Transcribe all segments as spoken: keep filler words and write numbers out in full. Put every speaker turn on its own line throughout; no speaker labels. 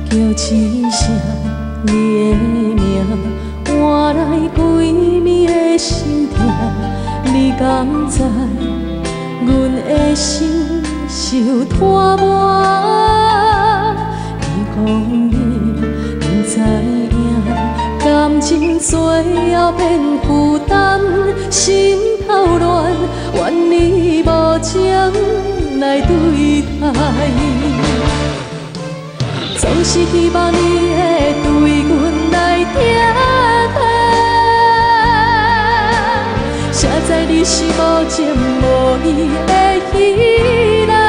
叫一声你的名，换来几暝的心痛。你敢知，阮的心受拖磨？你讲你不知影，感情最后变负担，心头乱，怨你无情来对待。总是希望你会对阮来疼痛，谁知你是无情无义的彼人。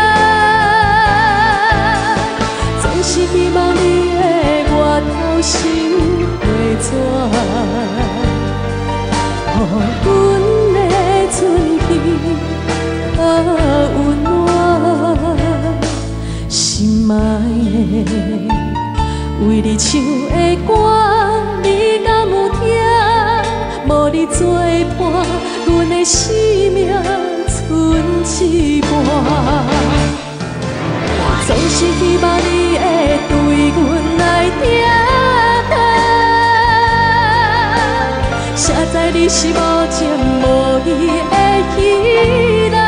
总是希望你会越头心回转，予阮的春天较温暖。心爱的。为你唱的歌，你敢有听？无你作伴，阮的生命剩一半。总是希望你会对阮来疼痛，谁知你是无情无义的彼人。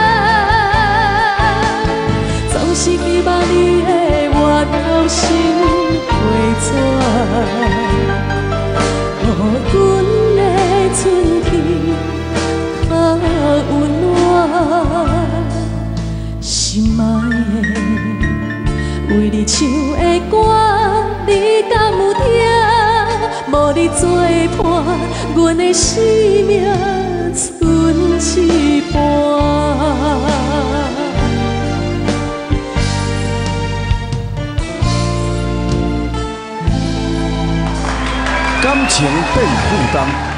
总是希望你会越头心。回转，予阮的春天较温暖。心爱的，为你唱的歌，你敢有听？无你作伴，阮的生命剩一半。
感情变负担。